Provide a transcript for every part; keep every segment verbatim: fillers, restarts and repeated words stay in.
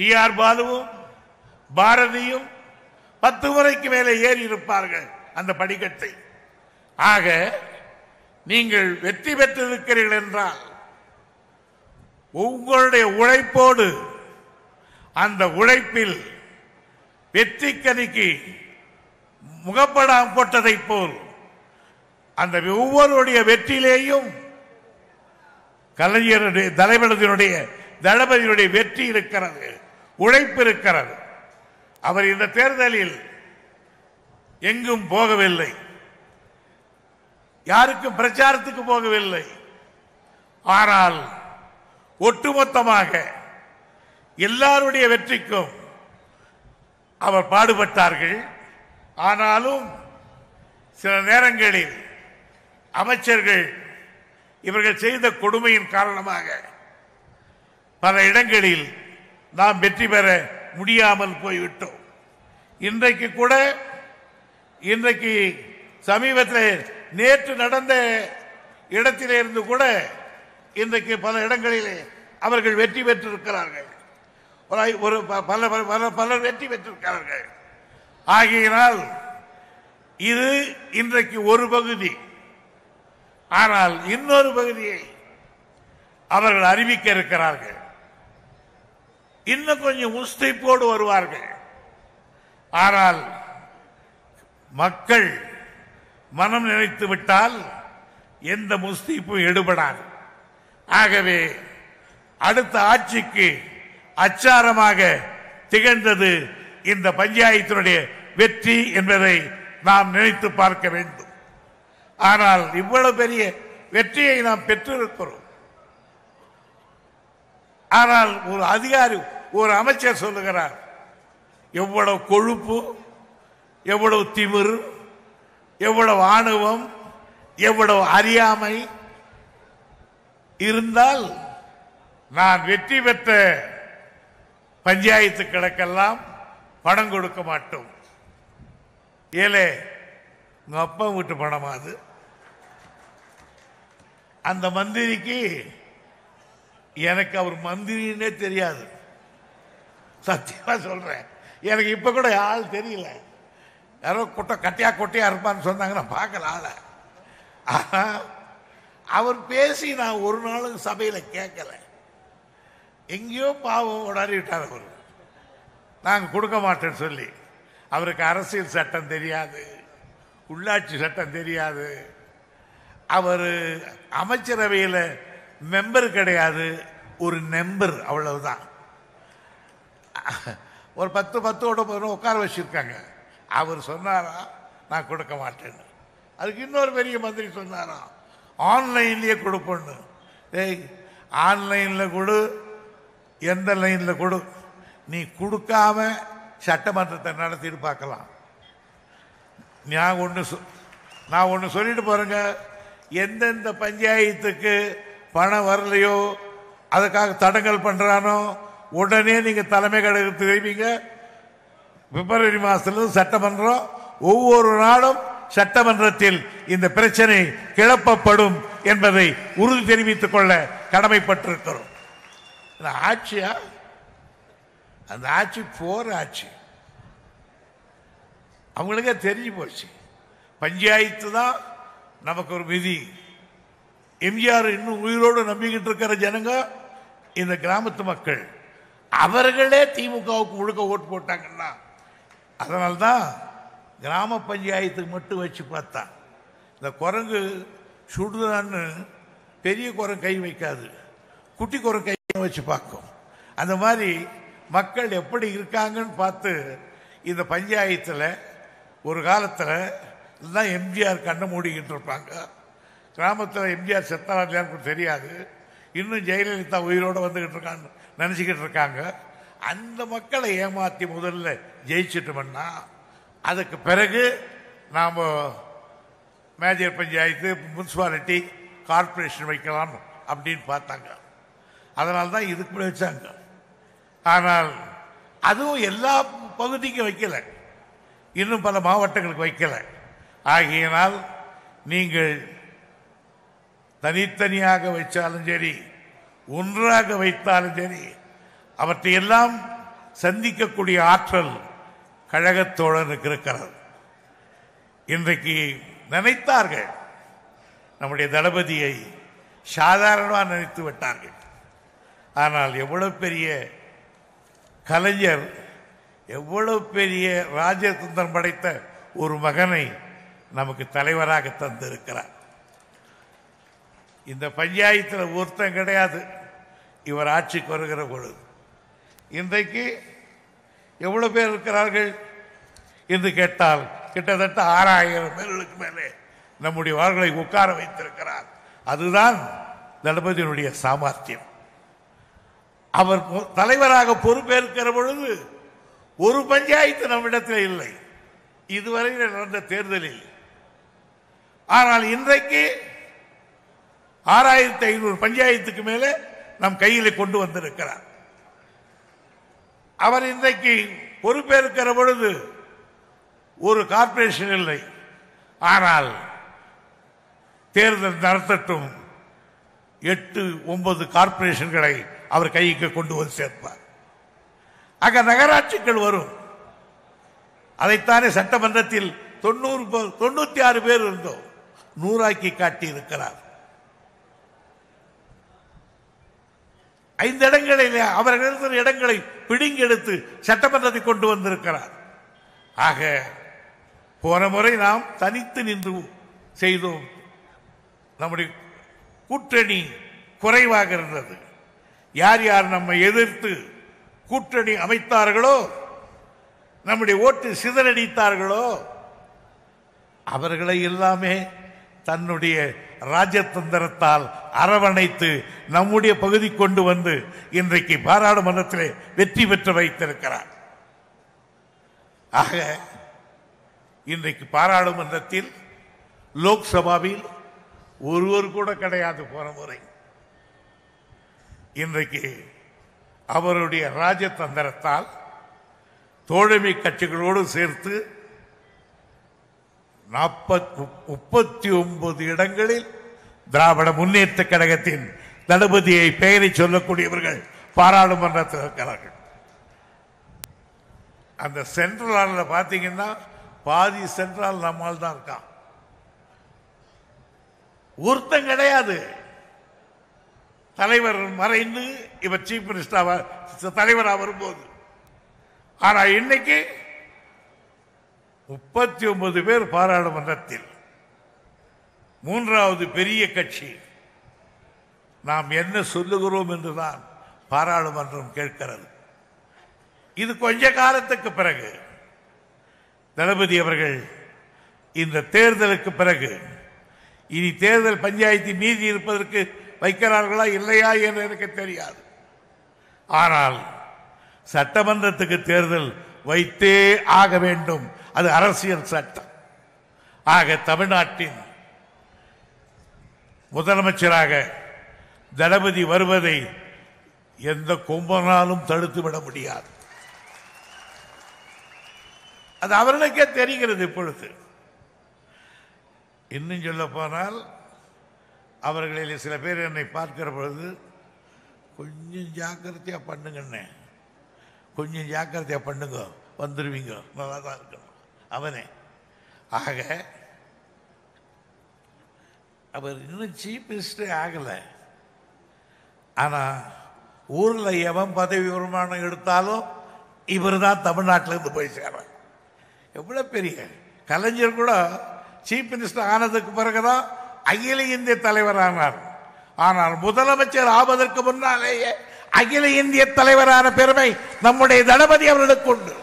D R பாலுவும் பாரதியும் பத்து முறைக்கு மேலே ஏறி இருப்பார்கள் அந்த படிக்கட்டை. ஆக நீங்கள் வெற்றி பெற்றிருக்கிறீர்கள் என்றால் உங்களுடைய உழைப்போடு அந்த உழைப்பில் வெற்றி கனிக்கு முகப்படாம் போட்டதை போல் அந்த ஒவ்வொருடைய வெற்றியிலேயும் கலைஞருடைய தளபதியினுடைய தளபதியுடைய வெற்றி இருக்கிறது, உழைப்பு இருக்கிறது. அவர் இந்த தேர்தலில் எங்கும் போகவில்லை, யாருக்கும் பிரச்சாரத்துக்கு போகவில்லை. ஆனால் ஒட்டுமொத்தமாக எல்லாருடைய வெற்றிக்கும் அவர் பாடுபட்டார்கள். ஆனாலும் சில நேரங்களில் அமைச்சர்கள் இவர்கள் செய்த கொடுமையின் காரணமாக பல இடங்களில் நாம் வெற்றி பெற முடியாமல் போய்விட்டோம். இன்றைக்கு கூட இன்றைக்கு சமீபத்தில் நேற்று நடந்த இடத்திலிருந்து கூட இன்றைக்கு பல இடங்களிலே அவர்கள் வெற்றி பெற்றிருக்கிறார்கள், ஒரு பல பலர் வெற்றி பெற்றிருக்கிறார்கள். ஆகையினால் இது இன்றைக்கு ஒரு பகுதி. ஆனால் இன்னொரு பகுதியை அவர்கள் அறிவிக்க இருக்கிறார்கள். இன்னும் கொஞ்சம் முஸ்தீப்போடு வருவார்கள். ஆனால் மக்கள் மனம் நினைத்து விட்டால் எந்த முஸ்தீப்பும் எடுபடாது. ஆகவே அடுத்த ஆட்சிக்கு அச்சாரமாக திகழ்ந்தது இந்த பஞ்சாயத்தினுடைய வெற்றி என்பதை நாம் நினைத்து பார்க்க வேண்டும். ஆனால் இவ்வளவு பெரிய வெற்றியை நாம் பெற்றிருக்கிறோம். ஆனால் ஒரு அதிகாரி, ஒரு அமைச்சர் சொல்லுகிறார், எவ்வளவு கொழுப்பு, எவ்வளவு திமிரு, எவ்வளவு ஆணவம், எவ்வளவு அறியாமை இருந்தால் நான் வெற்றி பெற்ற பஞ்சாயத்து கிழக்கெல்லாம் பணம் கொடுக்க மாட்டோம். ஏலே, உங்க அப்பா வீட்டு பணமா அது? அந்த மந்திரிக்கு எனக்கு அவர் மந்திரின்னே தெரியாது, சத்தியமா சொல்றேன். எனக்கு இப்ப கூட ஆள் தெரியல. யாரோ கொட்டை கட்டியா கொட்டையா இருப்பான்னு சொன்னாங்க, நான் பார்க்கல ஆள. ஆனா அவர் பேசி நான் ஒரு நாளும் சபையில கேட்கல. எங்கேயோ பாவம் உடறி விட்டார் அவர், நாங்க கொடுக்க மாட்டேன்னு சொல்லி. அவருக்கு அரசியல் சட்டம் தெரியாது, உள்ளாட்சி சட்டம் தெரியாது, அவர் அமைச்சரவையில் மெம்பர் கிடையாது, ஒரு நம்பர், அவ்வளவுதான். ஒரு பத்து பத்தோட உட்கார வச்சிருக்காங்க. அவர் சொன்னாரா நான் கொடுக்க மாட்டேன்னு. அதுக்கு இன்னொரு பெரிய மந்திரி சொன்னாரா ஆன்லைன்லயே கொடுப்போன்னு. ஏய், ஆன்லைன்ல கொடு, எந்த லைன்ல கொடு, நீ கொடுக்காம சட்டமன்றத்தை நடத்திட்டு பார்க்கலாம். நான் ஒன்று நான் ஒன்று சொல்லிட்டு போறேங்க, எந்தெந்த பஞ்சாயத்துக்கு பணம் வரலையோ அதுக்காக தடங்கல் பண்றானோ உடனே நீங்க தலைமை கழகத்துக்கு தெரிவிங்க. பிப்ரவரி மாசத்துல சட்டமன்றம், ஒவ்வொரு நாளும் சட்டமன்றத்தில் இந்த பிரச்சனை கிளப்பப்படும் என்பதை உறுதி தெரிவித்துக் கொள்ள கடமைப்பட்டிருக்கிறோம். ஆட்சியா? அந்த ஆட்சி போற ஆட்சி. அவங்களுக்கே தெரிஞ்சு போச்சு, பஞ்சாயத்து தான் நமக்கு ஒரு விதி. எம்ஜிஆர் இன்னும் உயிரோடு நம்பிக்கிட்டு இருக்கிற ஜனங்க இந்த கிராமத்து மக்கள். அவர்களே திமுகவுக்கு முழுக்க ஓட்டு போட்டாங்கன்னா, அதனால்தான் கிராம பஞ்சாயத்துக்கு மட்டும் வச்சு பார்த்தா இந்த குரங்கு சுடுதான்னு பெரிய குரங்கு கை வைக்காது, குட்டி குரங்கு கை வச்சு பார்க்கும். அந்த மாதிரி மக்கள் எப்படி இருக்காங்கன்னு பார்த்து இந்த பஞ்சாயத்தில் ஒரு காலத்தில் தான் எம்ஜிஆர் கண்ணை மூடிக்கிட்டு இருப்பாங்க. கிராமத்தில் எம்ஜிஆர் செத்தாரா இல்லையான்னு தெரியாது, இன்னும் ஜெயலலிதா உயிரோடு வந்துகிட்டு இருக்கான்னு நினச்சிக்கிட்டு இருக்காங்க. அந்த மக்களை ஏமாற்றி முதல்ல ஜெயிச்சிட்டோம்னா அதுக்கு பிறகு நாம் மேஜர் பஞ்சாயத்து, முனிசிபாலிட்டி, கார்பரேஷன் வைக்கலாம் அப்படின்னு பார்த்தாங்க. அதனால தான் இதுக்கு கூட வச்சாங்க. ஆனால் அதுவும் எல்லா பகுதிக்கும் வைக்கல, இன்னும் பல மாவட்டங்களுக்கு வைக்கல. ஆகையினால் நீங்கள் தனித்தனியாக வைத்தாலும் சரி, ஒன்றாக வைத்தாலும் சரி, அவற்றையெல்லாம் சந்திக்கக்கூடிய ஆற்றல் கழகத்தோழனுக்கு இருக்கிறது. இன்றைக்கு நினைத்தார்கள், நம்முடைய தளபதியை சாதாரணமாக நினைத்து விட்டார்கள். ஆனால் எவ்வளவு பெரிய கலைஞர், எவ்வளவு பெரிய ராஜதந்திரம் படைத்த ஒரு மகனை நமக்கு தலைவராக தந்திருக்கிறார். இந்த பஞ்சாயத்தில் ஒருத்தம் கிடையாது இவர் ஆட்சிக்கு வருகிற பொழுது. இன்றைக்கு எவ்வளவு பேர் இருக்கிறார்கள் என்று கேட்டால் கிட்டத்தட்ட ஆறாயிரம் பேர்களுக்கு மேலே நம்முடைய வார்களை உட்கார வைத்திருக்கிறார். அதுதான் தளபதியினுடைய சாமர்த்தியம். அவர் தலைவராக பொறுப்பேற்கிற பொழுது ஒரு பஞ்சாயத்து நம்மிடத்தில் இல்லை, இதுவரை நடந்த தேர்தலில். ஆனால் இன்றைக்கு ஆறாயிரத்தி ஐநூறு பஞ்சாயத்துக்கு மேலே நம் கையில் கொண்டு வந்திருக்கிறார். அவர் இன்றைக்கு பொறுப்பேற்கிற பொழுது ஒரு கார்பரேஷன் இல்லை, ஆனால் தேர்தல் நடத்தட்டும் எட்டு ஒன்பது கார்பரேஷன்களை அவர் கைக்கு கொண்டு வந்து சேர்ப்பார். அங்க நகராட்சிகள் வரும். அதைத்தானே சட்டமன்றத்தில் தொண்ணூறு தொண்ணூத்தி ஆறு பேர் இருந்தோம், நூறாக்கி காட்டி இருக்கிறார். ஐந்து இடங்களில் அவர்கள் இடங்களை பிடுங்கி எடுத்து சட்டமன்றத்தை கொண்டு வந்திருக்கிறார். ஆக போன முறை நாம் தனித்து நின்று செய்தோம். நம்முடைய கூட்டணி குறைவாக இருந்தது. யார் யார் நம்மை எதிர்த்து கூட்டணி அமைத்தார்களோ, நம்முடைய ஓட்டு சிதறடித்தார்களோ, அவர்களை எல்லாமே தன்னுடைய ராஜதந்திரத்தால் அரவணைத்து நம்முடைய பகுதி கொண்டு வந்து இன்றைக்கு பாராளுமன்றத்திலே வெற்றி பெற்று வைத்திருக்கிறார். ஆக இன்றைக்கு பாராளுமன்றத்தில் லோக்சபாவில் ஒருவர் கூட கிடையாது போன முறை. இன்றைக்கு அவருடைய ராஜதந்திரத்தால் தோழமை கட்சிகளோடு சேர்த்து முப்பத்தி ஒன்பது இடங்களில் திராவிட முன்னேற்ற கழகத்தின் தளபதியை பெயரை சொல்லக்கூடியவர்கள் பாராளுமன்றத்தில் இருக்கிறார்கள். அந்த சென்ட்ரல் பார்த்தீங்கன்னா பாதி சென்ட்ரல் நம்மால் தான் இருக்கான், ஒருத்தம் கிடையாது. தலைவர் மறைந்து இவர் சீஃப் மினிஸ்டர் தலைவராக வரும்போது. ஆனா இன்னைக்கு முப்பத்தி ஒன்பது பேர் பாராளுமன்றத்தில், மூன்றாவது பெரிய கட்சி. நாம் என்ன சொல்லுகிறோம் என்றுதான் பாராளுமன்றம் கேட்கிறது. இது கொஞ்ச காலத்துக்கு பிறகு தளபதி அவர்கள் இந்த தேர்தலுக்கு பிறகு இனி தேர்தல் பஞ்சாயத்து மீதி இருப்பதற்கு வைக்கிறார்களா இல்லையா என்று எனக்கு தெரியாது. ஆனால் சட்டமன்றத்துக்கு தேர்தல் வைத்தே ஆக வேண்டும், அது அரசியல் சட்டம். ஆக தமிழ்நாட்டின் முதலமைச்சராக தளபதி வருவதை எந்த கொம்பனாலும் தடுத்துவிட முடியாது. அது அவர்களுக்கே தெரிகிறது. இப்பொழுது இன்னும் சொல்ல போனால் அவர்களில் சில பேர் என்னை பார்க்கிற பொழுது கொஞ்சம் ஜாக்கிரதையா பண்ணுங்கண்ணே, கொஞ்சம் ஜாக்கிரதையா பண்ணுங்க, வந்துடுவீங்க, நல்லா தான் இருக்கணும் அவனே. ஆக அவர் இன்னும் சீஃப் மினிஸ்டர் ஆகலை. ஆனால் ஊரில் எவன் பதவி வருமானம் எடுத்தாலும் இவர் தான் தமிழ்நாட்டிலேருந்து போய் சேர. எவ்வளோ பெரிய கலைஞர் கூட சீஃப் மினிஸ்டர் ஆனதுக்கு பிறகுதான் அகில இந்திய தலைவரானார். ஆனால் முதலமைச்சர் ஆவதற்கு முன்னாலேயே அகில இந்திய தலைவரான பெருமை நம்முடைய தளபதி அவர்களுக்கு உண்டு.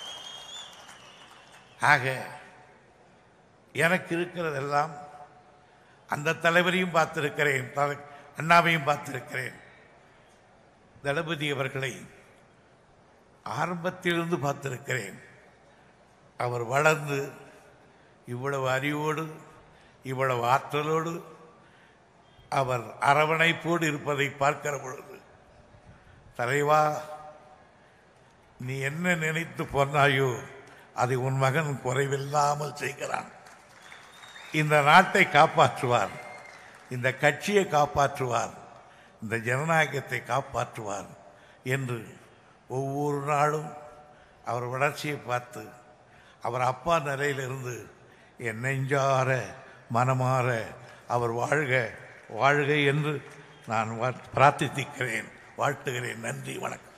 ஆக எனக்கு இருக்கிறதெல்லாம் அந்த தலைவரையும் பார்த்திருக்கிறேன், அண்ணாவையும் பார்த்திருக்கிறேன். தளபதி அவர்களை ஆரம்பத்திலிருந்து பார்த்திருக்கிறேன். அவர் வளர்ந்து இவ்வளவு அறிவோடு இவ்வளவு ஆற்றலோடு அவர் அரவணைப்போடு இருப்பதை பார்க்கிற பொழுது, தலைவா நீ என்ன நினைத்து போனாயோ அதை உன் மகன் குறைவில்லாமல் செய்கிறான். இந்த நாட்டை காப்பாற்றுவார், இந்த கட்சியை காப்பாற்றுவார், இந்த ஜனநாயகத்தை காப்பாற்றுவார் என்று ஒவ்வொரு நாளும் அவர் வளர்ச்சியை பார்த்து அவர் அப்பா நிலையிலிருந்து என் நெஞ்சார மனமாற அவர் வாழ்க வாழ்க என்று நான் பிரார்த்திக்கிறேன், வாழ்த்துகிறேன். நன்றி, வணக்கம்.